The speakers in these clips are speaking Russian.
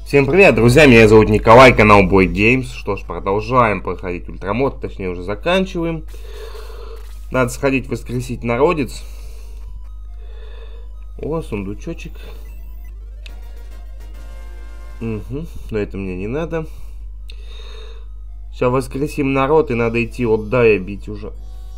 Всем привет, друзья, меня зовут Николай, канал Boy Games. Что ж, продолжаем проходить ультрамод, точнее уже заканчиваем. Надо сходить воскресить народец. О, сундучочек. Угу, но это мне не надо. Сейчас воскресим народ и надо идти от Дая бить уже.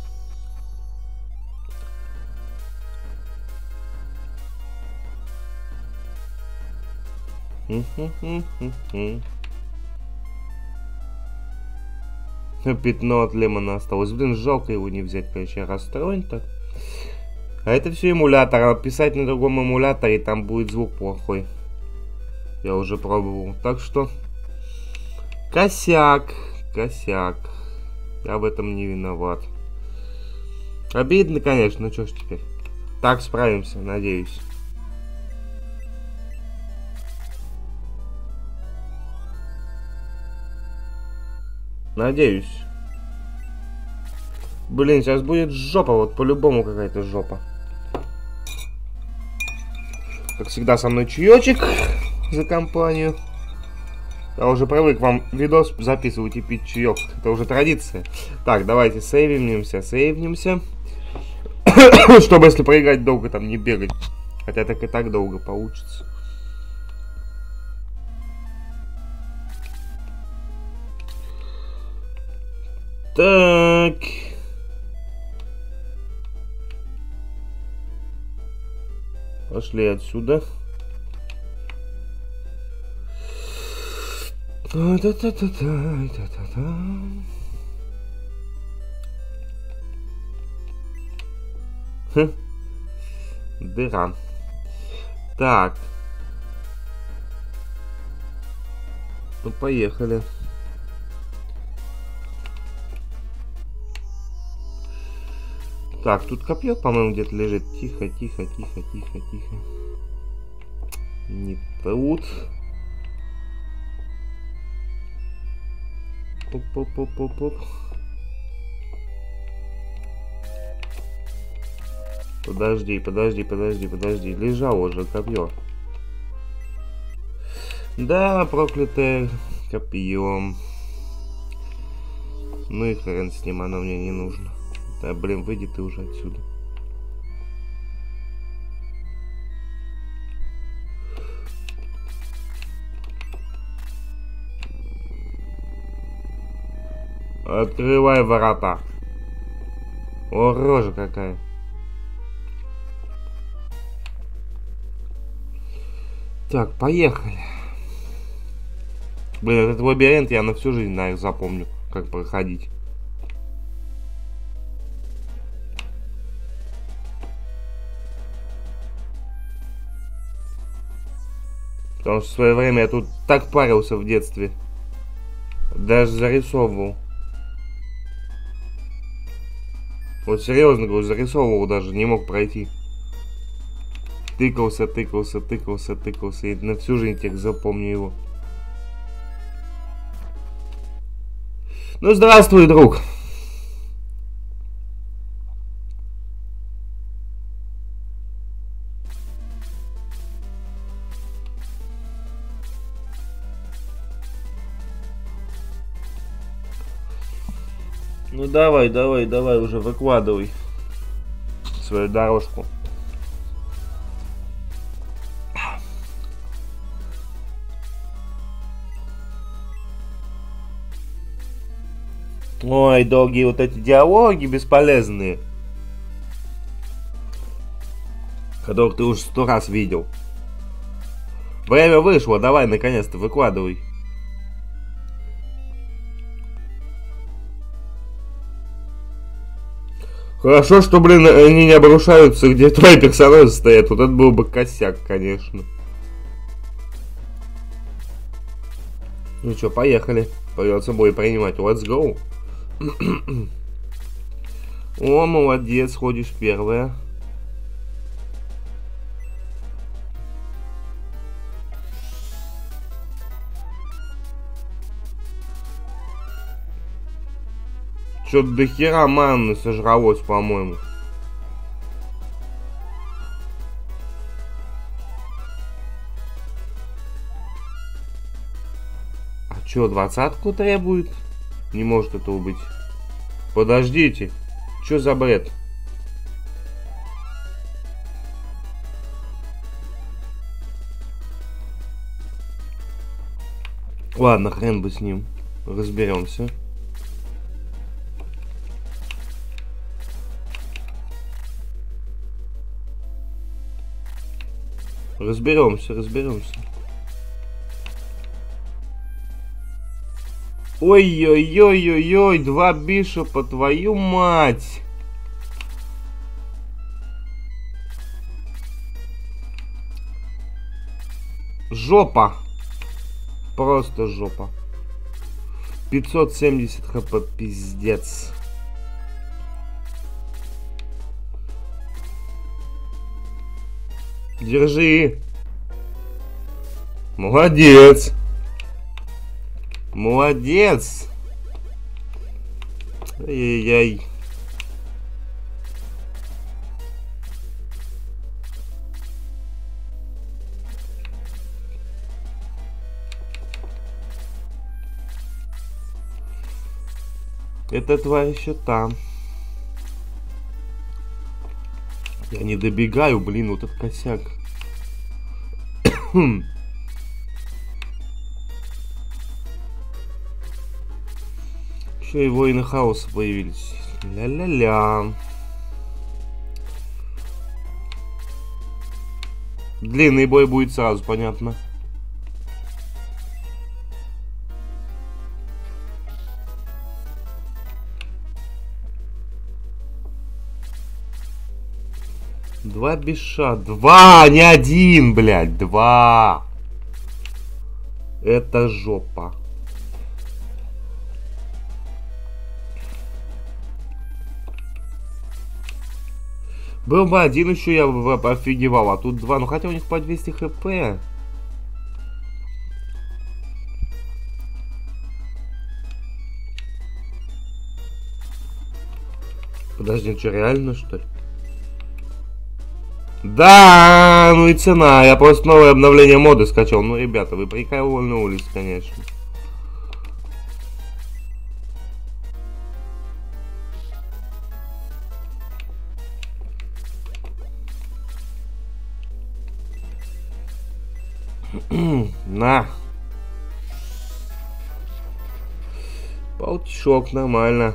Пятно от Лемона осталось. Блин, жалко его не взять, короче, я расстроен так. А это все эмулятор. А писать на другом эмуляторе, там будет звук плохой. Я уже пробовал. Так что косяк. Косяк. Я в этом не виноват. Обидно, конечно, ну что ж теперь. Так справимся, надеюсь. Надеюсь. Блин, сейчас будет жопа, вот по-любому какая-то жопа. Как всегда, со мной чаечек за компанию. Я уже привык вам видос записывать и пить чаек. Это уже традиция. Так, давайте сейвимся. Чтобы, если проиграть, долго там не бегать. Хотя так и так долго получится. Так. Пошли отсюда. Дыра. Так. Ну, поехали. Так, тут копье, по-моему, где-то лежит. Тихо. Не тут. Оп. Подожди. Лежало уже копье. Да, проклятое копье. Ну и хрен с ним, оно мне не нужно. Да, блин, выйди ты уже отсюда. Открывай ворота. О, рожа какая. Так, поехали. Блин, этот лабиринт я на всю жизнь, наверное, запомню, как проходить. Потому что в свое время я тут так парился в детстве. Даже зарисовывал. Вот серьезно говорю, зарисовывал даже, не мог пройти. Тыкался. И на всю жизнь тех запомню его. Ну, здравствуй, друг. Ну давай уже выкладывай свою дорожку. Ой, долгие вот эти диалоги бесполезные, которых ты уже 100 раз видел. Время вышло, давай наконец-то выкладывай. Хорошо, что, блин, они не обрушаются, где твои персонажи стоят. Вот это был бы косяк, конечно. Ну что, поехали. Придется бой принимать. Let's go. О, молодец, ходишь первая. Что-то до хера манны сожралось, по-моему. Чё, 20-ку требует? Не может этого быть. Подождите. Чё за бред? Ладно, хрен бы с ним. Разберемся. Разберемся. Ой-ой-ой-ой-ой, 2 бишопа, твою мать! Жопа! Просто жопа. 570 хп, пиздец. Держи. Молодец. Молодец. Ай-яй-яй. Эта тварь еще там. Я не добегаю, блин, вот этот косяк. Еще и воины хаоса появились. Ля-ля-ля. Длинный бой будет сразу, понятно. Два биша. 2, не 1, блядь. 2. Это жопа. Был бы 1 еще, я бы офигевал. А тут 2. Ну хотя у них по 200 хп. Подожди, что, реально, что ли? Да, ну и цена. Я просто новое обновление моды скачал. Ну, ребята, вы прикольнулись, конечно. На. Полтишок, нормально.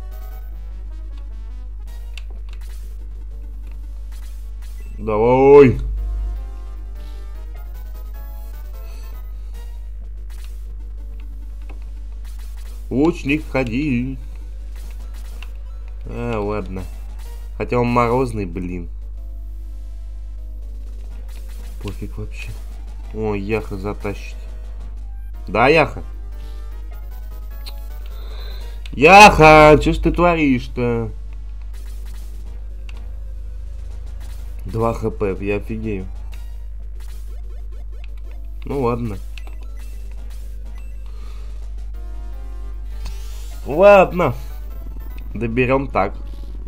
Давай. Лучник, ходи. А, ладно. Хотя он морозный, блин. Пофиг вообще. О, Яха затащит. Да, Яха? Яха, что ж ты творишь-то? 2 хп, я офигею. Ну ладно. Ладно. Доберем так.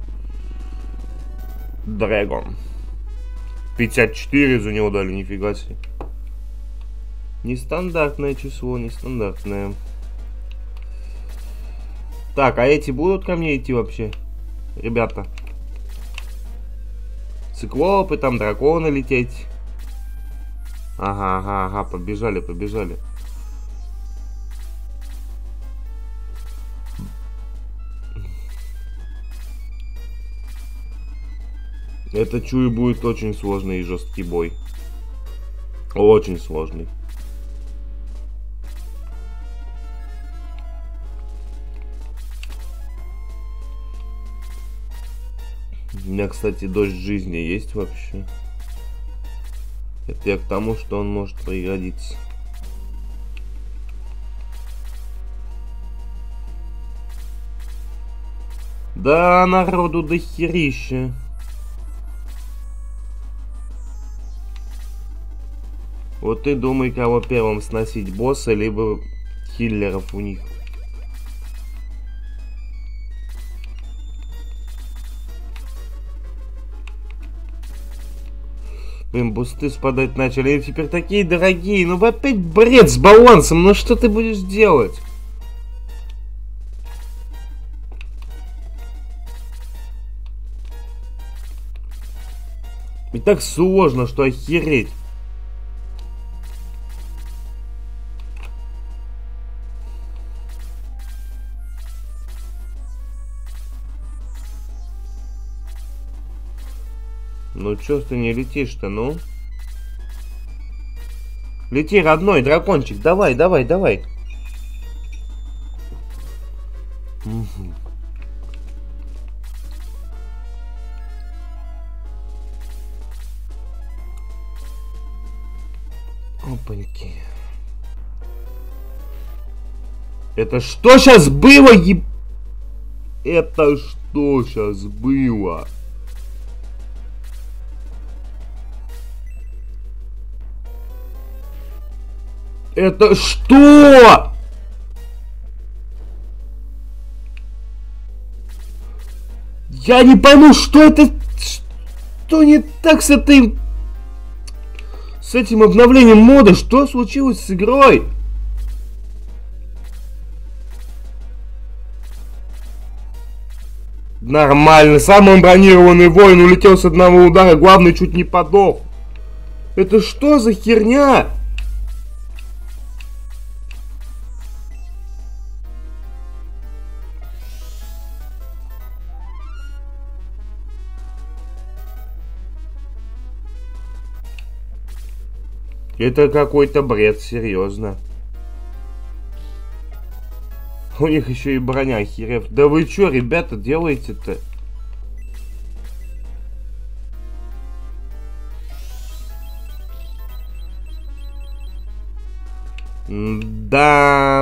Дрэгон. 54 за него дали, нифига себе. Нестандартное число, нестандартное. Так, а эти будут ко мне идти вообще? Ребята. Циклопы, там драконы лететь. Ага, побежали. Это, чую, будет очень сложный и жесткий бой. Очень сложный. У меня, кстати, дождь жизни есть вообще. Это я к тому, что он может пригодиться. Да, народу дохерища. Вот ты думай, кого первым сносить, босса, либо хиллеров у них. Блин, бусты спадать начали. Они теперь такие дорогие. Ну опять бред с балансом. Ну что ты будешь делать? И так сложно, что охереть. Ну чё ты не летишь-то, ну? Лети, родной дракончик, давай, давай, давай. Угу. Опаньки. Это что сейчас было, еб... Это что сейчас было? Это что? Я не пойму, что это... Что не так с этой... С этим обновлением мода? Что случилось с игрой? Нормально. Самый бронированный воин улетел с одного удара. Главный чуть не подох. Это что за херня? Это какой-то бред, серьезно. У них еще и броня херев. Да вы что, ребята, делаете-то? Да.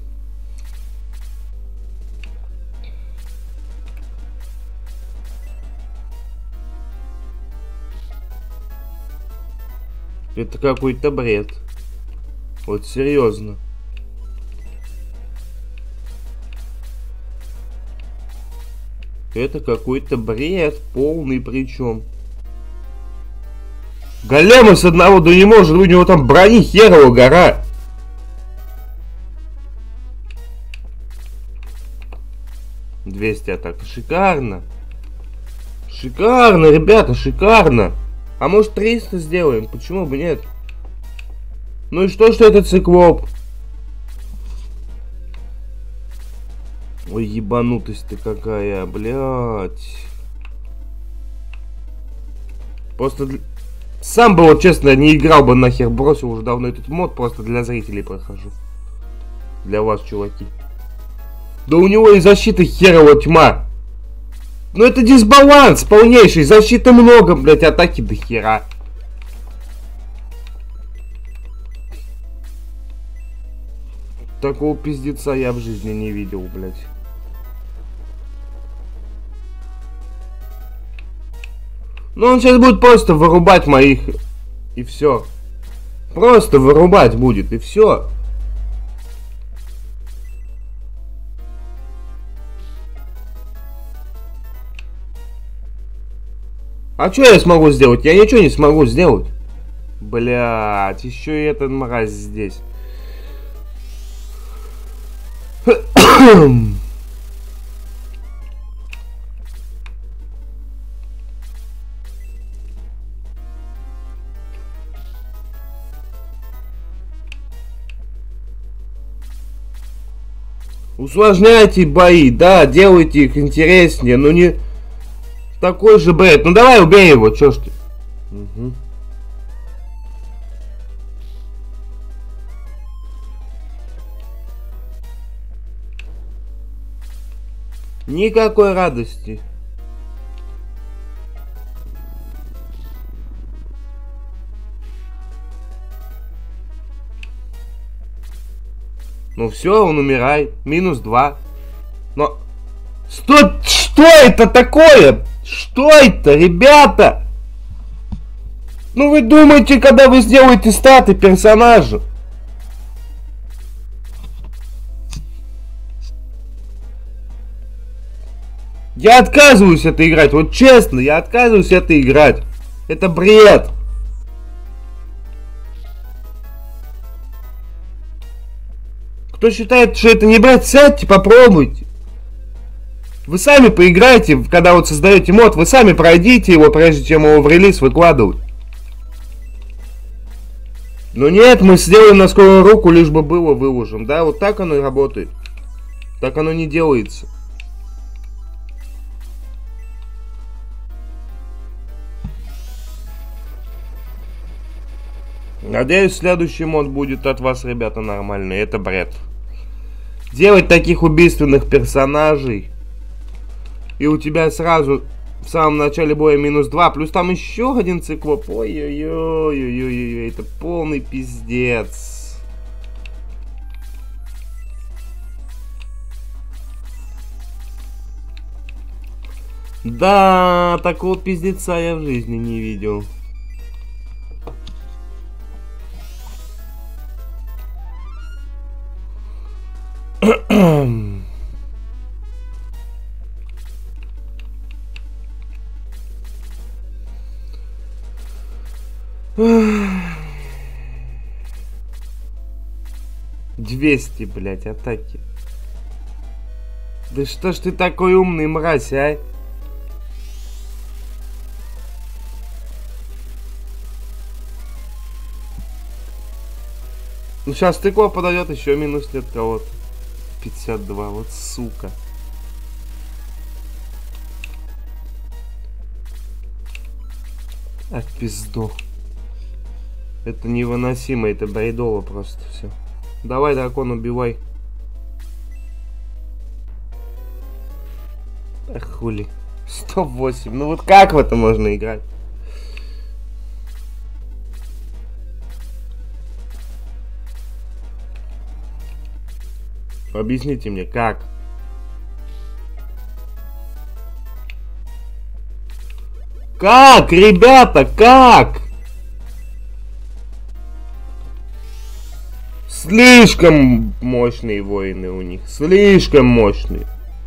Это какой-то бред. Вот серьезно. Это какой-то бред полный причем. Голема с одного да не может, у него там брони херова гора. «200 атак. Шикарно. Шикарно, ребята, шикарно. А может 300 сделаем? Почему бы нет? Ну и что это циклоп? Ой, ебанутость ты какая, блядь. Просто... Сам бы, вот честно, не играл бы нахер, бросил уже давно этот мод, просто для зрителей прохожу. Для вас, чуваки. Да у него и защита херова тьма. Ну это дисбаланс полнейший. Защиты много, блядь, атаки до хера. Такого пиздеца я в жизни не видел, блядь. Ну он сейчас будет просто вырубать моих. И все. Просто вырубать будет, и все. А что я смогу сделать? Я ничего не смогу сделать. Блять, еще и этот мразь здесь. Усложняйте бои, да, делайте их интереснее, но не такой же бред. Ну давай убей его, чё ж ты. Угу. Никакой радости. Ну все, он умирает. -2. Но... Что это такое? Что это, ребята? Ну вы думаете, когда вы сделаете статы персонажа? Я отказываюсь это играть. Вот честно, я отказываюсь это играть. Это бред. Кто считает, что это не брать, сядьте, попробуйте. Вы сами поиграете, когда вот создаете мод, вы сами пройдите его, прежде чем его в релиз выкладывать. Но нет, мы сделаем на скорую руку, лишь бы было, выложим. Да, вот так оно и работает. Так оно не делается. Надеюсь, следующий мод будет от вас, ребята, нормальный. Это бред. Делать таких убийственных персонажей, и у тебя сразу в самом начале боя -2, плюс там еще один циклоп. Ой-ой-ой, это полный пиздец. Да, такого пиздеца я в жизни не видел. $200, блять, атаки. Да что ж ты такой умный, мразь, а? Ну сейчас тыква подойдет, еще минус нет кого-то. 52, вот сука. Ах, пизду. Это невыносимо, это бредово просто все. Давай, дракон, убивай. Ах, хули. 108. Ну вот как в это можно играть? Объясните мне, как? Как, ребята, как? Слишком мощные воины у них. Слишком мощные.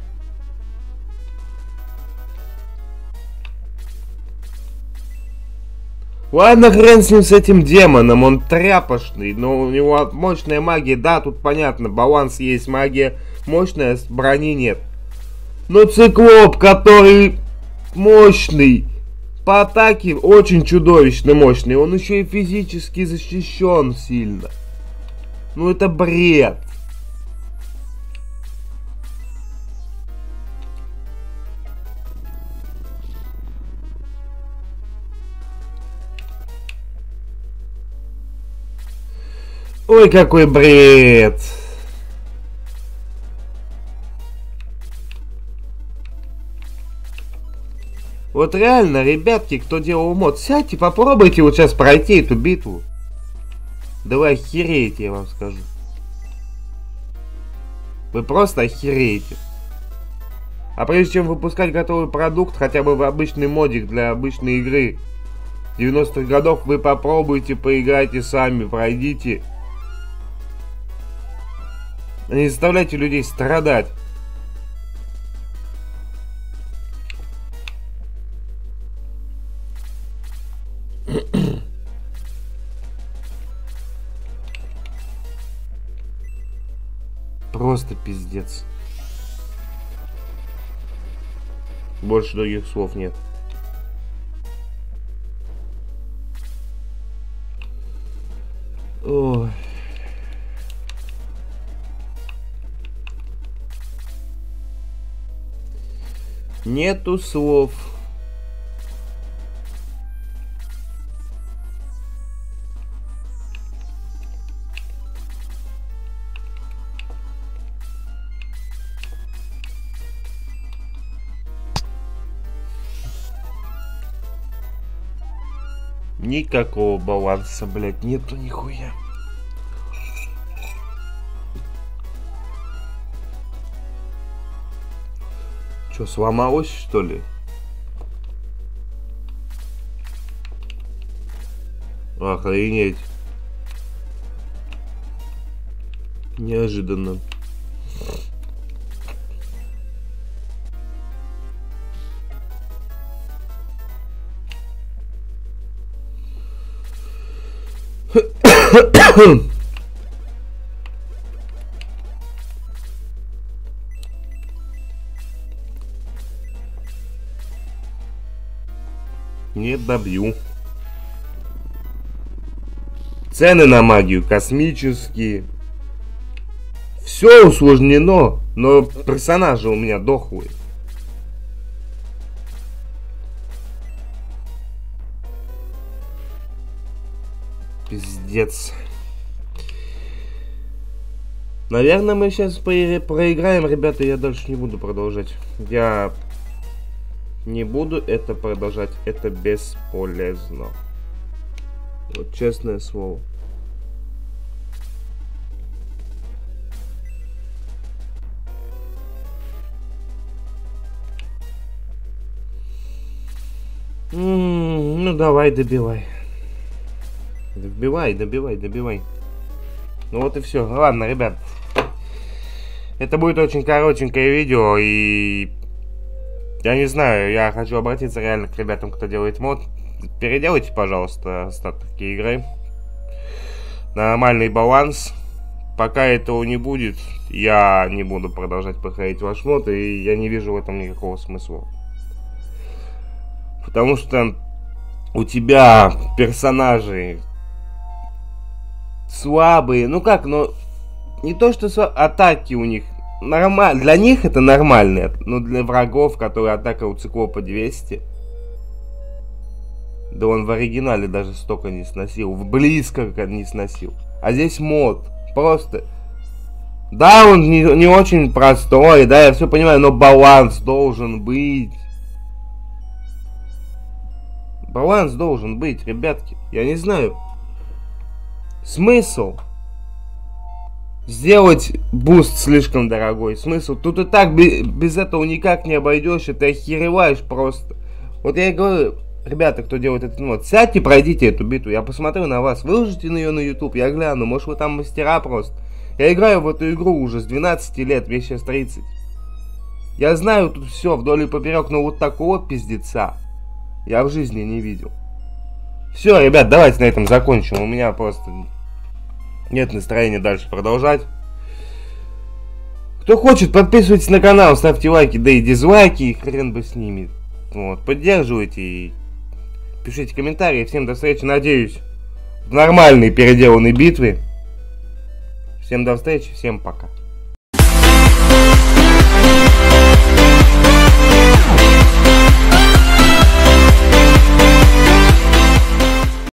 Ладно, хрен с ним, с этим демоном, он тряпошный, но у него мощная магия, да, тут понятно, баланс есть, магия мощная, брони нет. Но циклоп, который мощный, по атаке очень чудовищно мощный, он еще и физически защищен сильно. Ну это бред. Ой, какой бред! Вот реально, ребятки, кто делал мод, сядьте, попробуйте вот сейчас пройти эту битву. Да вы охереете, я вам скажу. Вы просто охереете. А прежде чем выпускать готовый продукт, хотя бы в обычный модик для обычной игры 90-х годов, вы попробуйте, поиграйте сами, пройдите. Не заставляйте людей страдать. Просто пиздец. Больше других слов нет. Ой. Нету слов. Никакого баланса, блядь, нету нихуя. Чё, сломалось, что ли? Охренеть. Неожиданно. Не добью. Цены на магию космические. Все усложнено, но персонажи у меня дохлые. Пиздец. Наверное, мы сейчас проиграем, ребята, я дальше не буду продолжать. Я не буду это продолжать, это бесполезно. Вот честное слово. Ну давай, добивай. Добивай. Ну вот и все. Ладно, ребят. Это будет очень коротенькое видео, и я не знаю, я хочу обратиться реально к ребятам, кто делает мод. Переделайте, пожалуйста, остатки игры. Нормальный баланс. Пока этого не будет, я не буду продолжать проходить ваш мод, и я не вижу в этом никакого смысла. Потому что у тебя персонажи слабые, ну как, но не то что атаки у них нормально, для них это нормально, но для врагов, которые атака у циклопа 200, да он в оригинале даже столько не сносил, близко не сносил, а здесь мод, просто, да, он не очень простой, да, я все понимаю, но баланс должен быть. Баланс должен быть, ребятки. Я не знаю. Смысл? Сделать буст слишком дорогой. Смысл? Тут и так без этого никак не обойдешь. И ты охереваешь просто. Вот я и говорю, ребята, кто делает этот мод, сядьте, пройдите эту битву. Я посмотрю на вас. Выложите на ее на YouTube. Я гляну. Может, вы там мастера просто. Я играю в эту игру уже с 12 лет. Мне сейчас 30. Я знаю тут все вдоль и поперек. Но вот такого пиздеца я в жизни не видел. Все, ребят, давайте на этом закончим. У меня просто нет настроения дальше продолжать. Кто хочет, подписывайтесь на канал, ставьте лайки, да и дизлайки, и хрен бы с ними. Вот, поддерживайте и пишите комментарии. Всем до встречи, надеюсь, в нормальной переделанной битве. Всем до встречи, всем пока.